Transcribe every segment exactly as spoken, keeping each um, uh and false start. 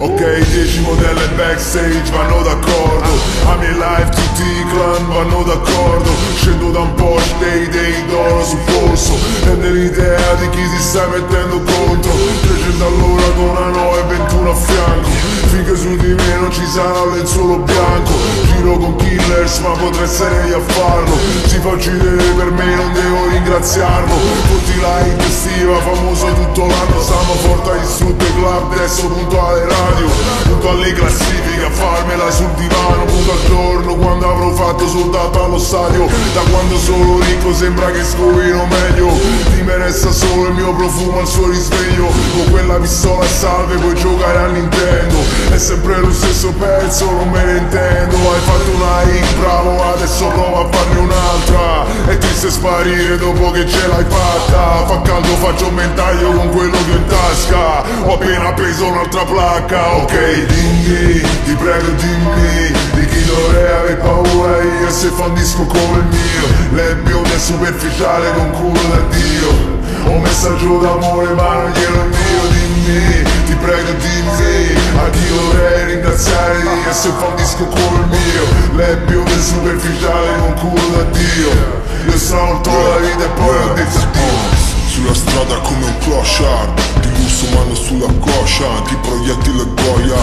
Ok, dieci modelle backstage vanno d'accordo, a miei live tutti i clan vanno d'accordo. Scendo da un Porsche, dei dei d'oro sul polso, rende l'idea di chi si sta mettendo contro. Trecento all'ora con una nove e ventuno a fianco, finché su di me non ci sarà un lenzuolo bianco. Giro con killers ma potrei essere io a farlo. Si fa uccidere per me, non devo ringraziarlo. Tutti like estiva, famoso tutto l'anno. Stiamo forte agli strutto club, adesso punto alle radio, punto alle classifiche, a farmela sul divano. Punto al giorno quando avrò fatto soldato allo stadio. Da quando sono ricco sembra che scovino meglio. Ti me resta solo il mio profumo al suo risveglio. Con quella pistola a salve puoi giocare a Nintendo. È sempre lo stesso pezzo, non me ne intendo. Hai fatto una hit, bravo, adesso prova a farne un'altra. È triste sparire dopo che ce l'hai fatta. Fa caldo, faccio un ventaglio con quello che ho in tasca. Ho appena preso un'altra placca. Ok, dimmi, ti prego dimmi, di chi dovrei aver paura io se fa un disco come il mio. Le bionde superficiale con culo da Dio. Ho un messaggio d'amore ma non glielo invio. Dimmi, ti prego dimmi, a chi dovrei ringraziare io se fa un disco come il mio. Le bionde superficiale con culo da Dio. Io stravolto la vita e poi ho detto addio. Sulla strada come un clochard, di lusso mano sulla coscia, antiproiettile Goya,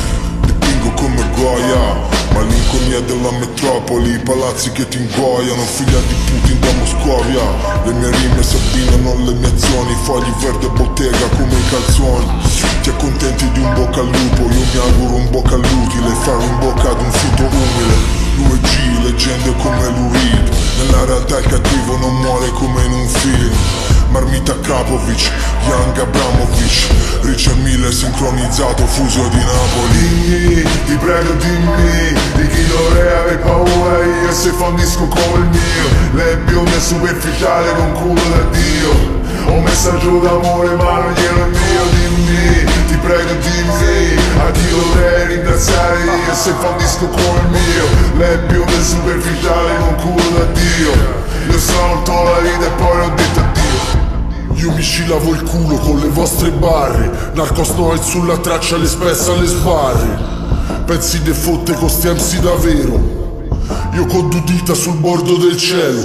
dipingo come Goya. Malinconia della metropoli, i palazzi che ti ingoiano, figlia di Putin da Moscovia. Le mie rime si abbinano alle mie azioni, fogli verde bottega come i calzoni. Ti accontenti di un bocca al lupo, io mi auguro un bocca all'utile, fare in bocca ad un fito umile. L'U E G, leggende come Lou Reed, nella realtà il cattivo non muore come in un film. Marmita Krapovic, Young Abramovic, Richard Mille sincronizzato, fuso di Napoli. Dimmi, ti prego dimmi, di chi dovrei aver paura io se fa un disco come il mio. Le bionde superficiale con culo da Dio. Ho un messaggio d'amore ma non glielo invio. Dimmi, ti prego dimmi, a chi dovrei ringraziare io se fa un disco come il mio. Le bionde superficiale con culo da Dio. Io stravolto la vita e poi ho detto addio. Io mi scilavo il culo con le vostre barre, Narcos Noel sulla traccia, le spesse alle sbarre. Pezzi de fotte con sti M C davvero, io con due dita sul bordo del cielo.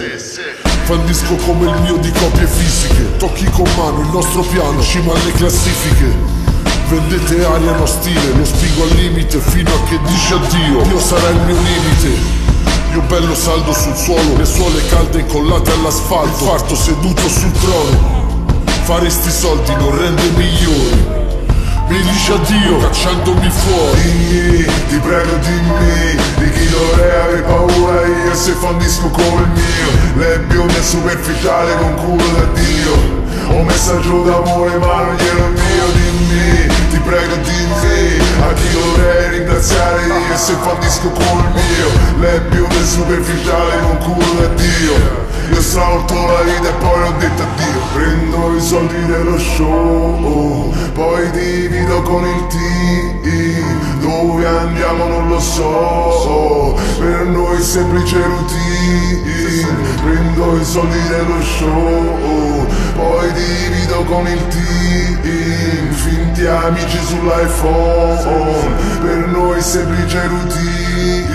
Fa un disco come il mio di copie fisiche, tocchi con mano il nostro piano, cima alle classifiche. Vendete aria no stile, lo spiego al limite fino a che dice addio. Io sarà il mio limite. Io bello saldo sul suolo, le suole calde incollate all'asfalto, farto seduto sul trono. Fare sti soldi non rende migliori, mi dice addio cacciandomi fuori. Dimmi, ti prego dimmi, di chi dovrei aver paura io se fa un disco come il mio. Le bionde superficiale con culo da Dio. Ho un messaggio d'amore ma non glielo invio. Dimmi, ti prego dimmi, a chi dovrei ringraziare io se fa un disco come il mio. Le bionde superficiale con culo da Dio. Io stravolto la vita e poi ho detto addio. Prendo i soldi dello show, poi divido con il team. Dove andiamo non lo so, per noi semplice routine. Prendo i soldi dello show, poi divido con il team. Finti amici sull'iPhone, per noi semplice routine.